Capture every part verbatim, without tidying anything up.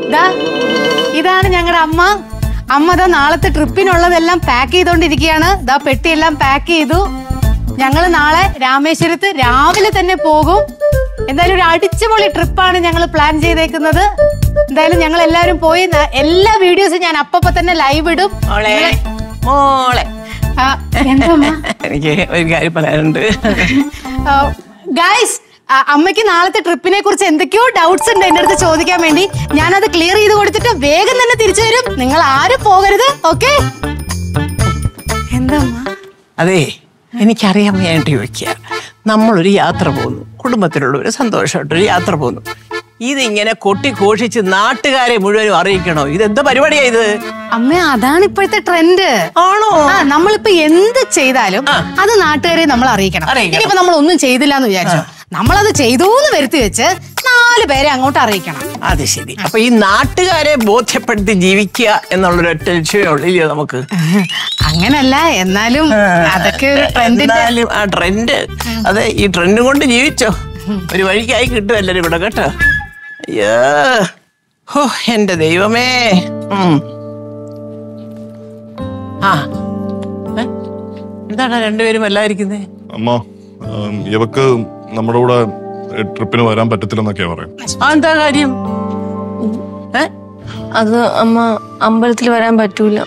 ദാ ഇതാണ് ഞങ്ങളുടെ അമ്മ. അമ്മ ദാ നാളത്തെ ട്രിപ്പിനുള്ളതെല്ലാം പാക്ക് ചെയ്തോണ്ടിരിക്കുകയാണ്. ദാ പെട്ടിയെല്ലാം പാക്ക് ചെയ്തു. ഞങ്ങള് നാളെ രാമേശ്വരത്ത് രാവിലെ തന്നെ പോകും. എന്തായാലും ഒരു അടിച്ചുപൊളി ട്രിപ്പാണ് ഞങ്ങൾ പ്ലാൻ ചെയ്തേക്കുന്നത്. എന്തായാലും ഞങ്ങൾ എല്ലാവരും പോയി എല്ലാ വീഡിയോസും ഞാൻ അപ്പപ്പോ തന്നെ ലൈവ് ഇടും. എനിക്ക് ഒരു കാര്യം പറയാനുണ്ട്. ഗൈസ്, അമ്മയ്ക്ക് നാളത്തെ ട്രിപ്പിനെ കുറിച്ച് എന്തൊക്കെയോ ഡൗട്ട്സ് ഉണ്ട് എന്റെ അടുത്ത് ചോദിക്കാൻ വേണ്ടി. ഞാനത് ക്ലിയർ ചെയ്ത് കൊടുത്തിട്ട് വേഗം തന്നെ തിരിച്ചു വരും. നിങ്ങൾ ആരും പോകരുത്, ഓക്കെ? എന്താ അതെ, എനിക്കറിയാൻ വേണ്ടി ചോദിക്കുക. നമ്മളൊരു യാത്ര പോകുന്നു, കുടുംബത്തിലുള്ള ഒരു സന്തോഷമായിട്ടൊരു യാത്ര പോകുന്നു. ഇതിങ്ങനെ കൊട്ടി ഘോഷിച്ച് നാട്ടുകാരെ മുഴുവനും അറിയിക്കണോ? ഇതെന്താ പരിപാടിയാ ഇത്? അമ്മ, അതാണ് ഇപ്പോഴത്തെ ട്രെൻഡ്. ആണോ? നമ്മളിപ്പോ എന്ത് ചെയ്താലും അത് നാട്ടുകാരെ നമ്മൾ അറിയിക്കണം. ഇനിയിപ്പോ നമ്മൾ ഒന്നും ചെയ്തില്ല എന്ന് വിചാരിച്ചു, നമ്മളത് ചെയ്തൂന്ന് വരുത്തി വെച്ച് നാല് പേരെ അങ്ങോട്ട് അറിയിക്കണം. അത് ശരി. അപ്പൊ ഈ നാട്ടുകാരെ ബോധ്യപ്പെടുത്തി ജീവിക്കുക എന്നുള്ളൊരു ഒറ്റ ലക്ഷ്യമേ നമുക്ക്. അങ്ങനല്ല, എന്നാലും അതൊക്കെ ഒരു ട്രെൻഡ്. ആ ട്രെൻഡ്, അതെ, ഈ ട്രെൻഡ് കൊണ്ട് ജീവിച്ചോ. ഒരു വഴിക്കായി കിട്ടും എല്ലാരും ഇവിടെ, കേട്ടോ. അയ്യോ, ഹോ, എന്റെ ദൈവമേ. ആ എന്താണ് രണ്ടുപേരും എല്ലായിരിക്കുന്നേ? അമ്മ, ഇവക്ക് നമ്മുടെ കൂടെ ട്രിപ്പിന് വരാൻ പറ്റത്തില്ലെന്നൊക്കെയാ പറയാം. എന്താ കാര്യം? അത് അമ്മ, അമ്പലത്തിൽ വരാൻ പറ്റൂല.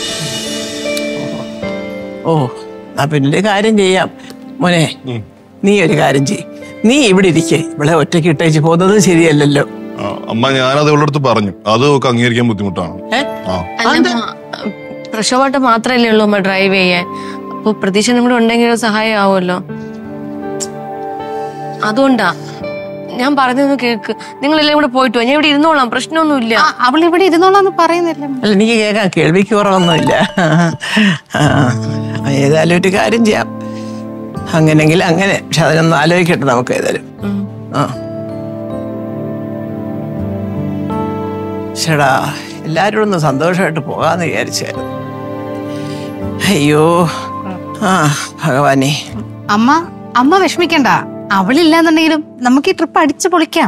ഓ, ആ പിന്നെ കാര്യം ചെയ്യാം മോനെ. നീ ഒരു കാര്യം ചെയ്, നീ ഇവിടെ ഇരിക്കേ. ഇവിടെ ഒറ്റയ്ക്ക് ഇട്ടേച്ച് പോകുന്നത് ശരിയല്ലല്ലോ. അമ്മ, ഞാനത് ഇവളുടെ അടുത്ത് പറഞ്ഞു, അത് ഒക്കെ അംഗീകരിക്കാൻ ബുദ്ധിമുട്ടാണ്. പ്രശോഭായിട്ട് മാത്രല്ലേ ഉള്ളൂ അമ്മ ഡ്രൈവ് ചെയ്യാൻ. അപ്പൊ പ്രതീക്ഷ നിങ്ങളുടെ ഉണ്ടെങ്കിൽ സഹായം ആവുമല്ലോ. അതുകൊണ്ടാ ഞാൻ പറഞ്ഞൊന്ന് കേക്ക്. നിങ്ങളെല്ലാം കൂടെ പോയിട്ട് ഞാൻ ഇവിടെ ഇരുന്നോളാം, പ്രശ്നമൊന്നുമില്ല. അവൾ ഇവിടെ ഇരുന്നോളാന്ന് പറയുന്നില്ല. അല്ല, എനിക്ക് കേൾക്കാം, കേൾവിക്ക് കുറവൊന്നുമില്ല. ഏതായാലും ഒരു കാര്യം ചെയ്യാം, അങ്ങനെങ്കിൽ അങ്ങനെ. പക്ഷെ അതിനൊന്ന് ആലോചിക്കട്ടെ നമുക്ക് ഏതായാലും. ആ ചേടാ, എല്ലാരും ഒന്ന് സന്തോഷമായിട്ട് പോകാന്ന് വിചാരിച്ചായിരുന്നു. അയ്യോ, ആ ഭഗവാനെ. അമ്മ അമ്മ വിഷമിക്കണ്ട. അവളില്ലാന്നുണ്ടെങ്കിലും നമുക്ക് ഈ ട്രിപ്പ് അടിച്ചു പൊളിക്കാം.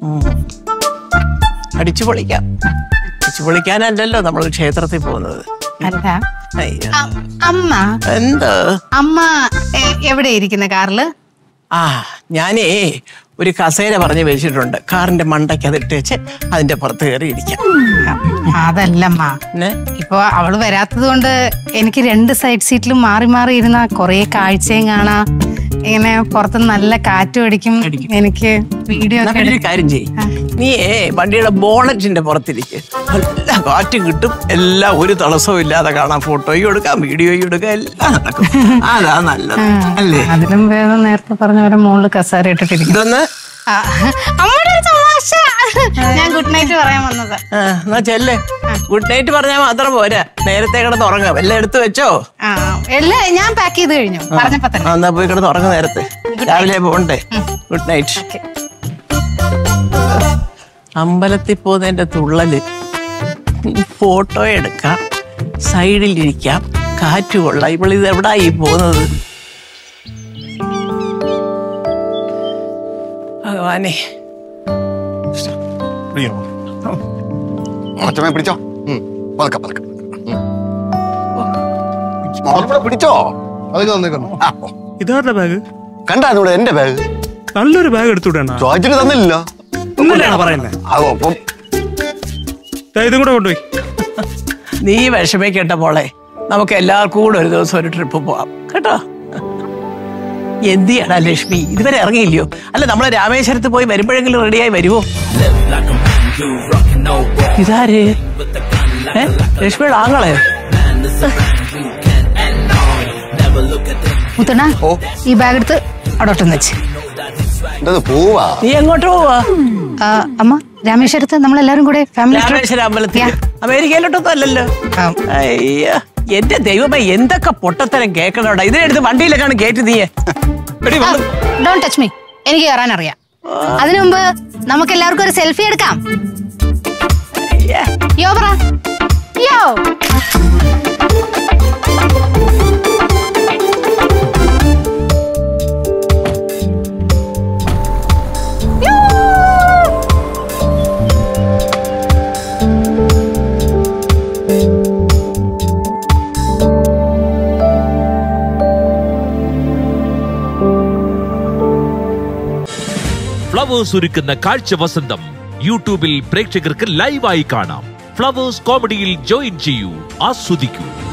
അടിച്ചു പൊളിക്കാം. അടിച്ചു പൊളിക്കാനല്ലല്ലോ നമ്മൾ ക്ഷേത്രത്തിൽ പോകുന്നത്. അല്ല അമ്മ, എന്താ അമ്മ എവിടെ ഇരിക്കുന്ന കാറില്? ആ, ഞാനേ ഒരു കസേര പറഞ്ഞു വെച്ചിട്ടുണ്ട്. കാറിന്റെ മണ്ടയ്ക്ക് അത് ഇട്ട് വെച്ച് അതിന്റെ പുറത്ത് കയറി ഇരിക്കാം. അതല്ലമ്മ, ഇപ്പൊ അവള് വരാത്തത് കൊണ്ട് എനിക്ക് രണ്ട് സൈഡ് സീറ്റിലും മാറി മാറി ഇരുന്ന കൊറേ കാഴ്ചയും കാണാം. ഇങ്ങനെ പുറത്ത് നല്ല കാറ്റും അടിക്കും. എനിക്ക് വീഡിയോ കാര്യം ചെയ്യും. നീ വണ്ടിയുടെ ബോണറ്റിന്റെ പുറത്തിരിക്കും, നല്ല കാറ്റും കിട്ടും. എല്ലാം ഒരു തടസ്സവും ഇല്ലാതെ കാണാം. ഫോട്ടോയും എടുക്കാം, വീഡിയോയും എടുക്കാം, എല്ലാം നടക്കും. അതാ നല്ലത് അല്ലേ? അതിലും വേഗം നേരത്തെ പറഞ്ഞ പോലെ മുകളിൽ കസേര ഇട്ടിട്ടിരിക്കും. ഞാൻ ഗുഡ് നൈറ്റ് പറയാൻ വന്നത്. എന്നാ ചെല്ലേ, ഗുഡ് നൈറ്റ് പറഞ്ഞാൽ മാത്രം പോരാ, നേരത്തെ കിടന്ന് ഉറങ്ങാം. എല്ലാം എടുത്തു വെച്ചോ? എല്ലാം ഞാൻ പാക്ക് ചെയ്ത് കഴിഞ്ഞു. പറഞ്ഞപ്പോ തന്നെ എന്നാ പോയി കിടന്ന് ഉറങ്ങും, നേരത്തെ രാവിലെ പോകണ്ടേ. Good night. അമ്പലത്തിൽ പോകുന്നതിന്റെ തുള്ളല്, ഫോട്ടോ എടുക്കാം, സൈഡിലിരിക്കാം, കാറ്റ് കൊള്ളാം. ഇവളിത് എവിടായി പോകുന്നത്? ഭഗവാനെ. പിടിച്ചോ, പിടിച്ചോ. ഇതാരുടെ ബാഗ്? കണ്ടാ എന്റെ ബാഗ്? നല്ലൊരു ബാഗ് എടുത്തുവിടാ. ചോദിച്ചിട്ട് തന്നില്ല. പറയുന്നത് ഇതും കൂടെ കൊണ്ടുപോയി. നീ വിഷമിക്കേട്ട മോളെ, നമുക്ക് എല്ലാവർക്കും കൂടെ ഒരു ദിവസം ഒരു ട്രിപ്പ് പോവാം, കേട്ടോ? എന്തിയാടാ ലക്ഷ്മി, ഇതുവരെ ഇറങ്ങിയില്ലയോ? അല്ല, നമ്മളെ രാമേശ്വരത്ത് പോയി വരുമ്പോഴെങ്കിലും റെഡിയായി വരുമോ? ഇതാര്? ലക്ഷ്മിയുടെ ആങ്ങളെ? മുത്തണ്ണ, ഈ ബാഗ് എടുത്ത് അവിടോട്ടൊന്ന് വെച്ച്. നീ എങ്ങോട്ട് പോവാ? അമ്മ, രാമേശ്വരത്ത് നമ്മളെല്ലാരും കൂടെ ഫാമിലി രാമേശ്വരം അമ്പലത്തിൽ. അമേരിക്കയിലോട്ടൊന്നും അല്ലല്ലോ. അയ്യ, എന്റെ ദൈവമേ, എന്തൊക്കെ പൊട്ടത്തരം കേൾക്കണോടാ. ഇതിനെടുത്ത് വണ്ടിയിലേക്കാണ് കയറ്റി. നീയെ ഡോണ്ട് ടച്ച് മീ, എനിക്ക് കയറാൻ അറിയാം. അതിനു മുമ്പ് നമുക്ക് എല്ലാവർക്കും ഒരു സെൽഫി എടുക്കാം. യോ പറ, യോ. ഫ്ലവേഴ്സ് ഒരുക്കുന്ന കാഴ്ച വസന്തം യൂട്യൂബിൽ പ്രേക്ഷകർക്ക് ലൈവായി കാണാം. ഫ്ലവേഴ്സ് കോമഡിയിൽ ജോയിൻ ചെയ്യൂ, ആസ്വദിക്കൂ.